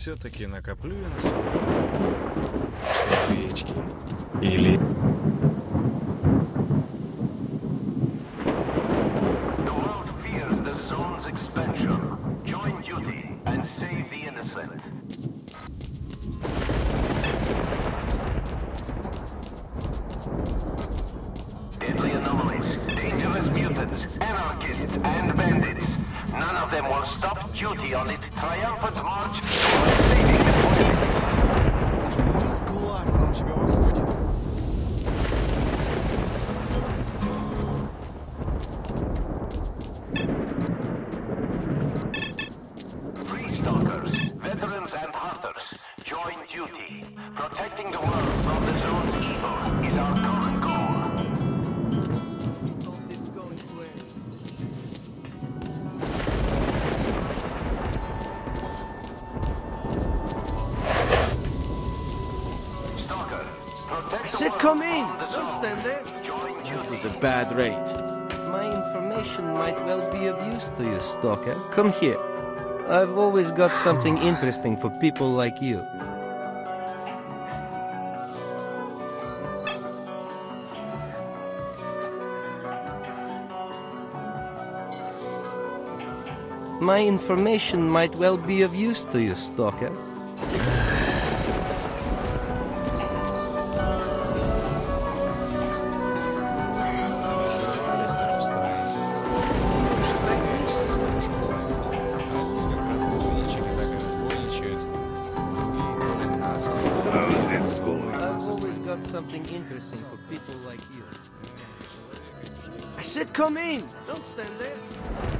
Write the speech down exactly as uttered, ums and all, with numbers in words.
все-таки накоплю я на свой что речки или... Deadly anomalies, dangerous mutants, anarchists, and bandits. None of them will stop duty on its triumphant march towards saving the planet. Классно у тебя выходит. Free stalkers, veterans and hunters, join duty. Protecting the world from the zone's evil is our common goal. I said come in! Don't stand there! That was a bad raid. My information might well be of use to you, Stalker. Come here. I've always got something interesting for people like you. My information might well be of use to you, Stalker. I've always got something interesting for people like you. I said come in! Don't stand there!